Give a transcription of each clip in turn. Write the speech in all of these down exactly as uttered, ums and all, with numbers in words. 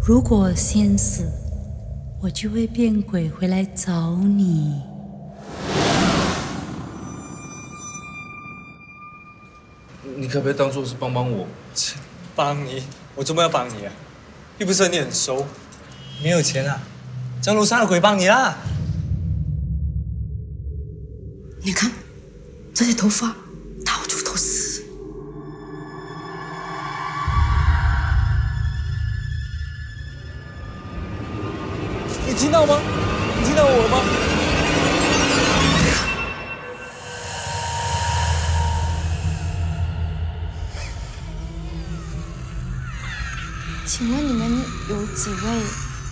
如果先死，我就会变鬼回来找你。 你可不可以当做是帮帮我？ 帮你？我怎么要帮你啊？又不是和你很熟，没有钱啊，叫楼上的鬼帮你啦。 你看，这些头发到处都是。 你听到吗？你听到我吗？ 请问你们有几位？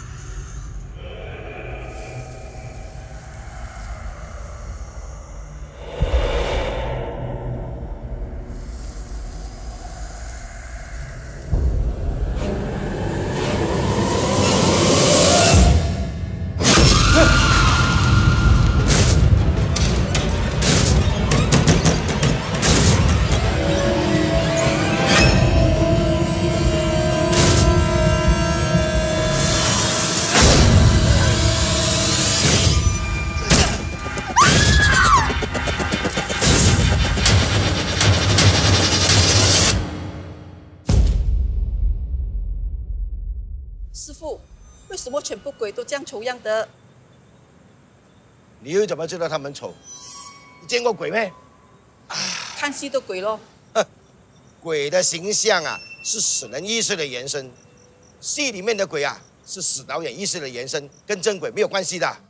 师傅，为什么全部鬼都这样丑样的？ 你又怎么知道他们丑？你见过鬼没？ 看戏的鬼咯。 哼，鬼的形象啊，是死人意识的延伸；戏里面的鬼啊，是死导演意识的延伸，跟真鬼没有关系的。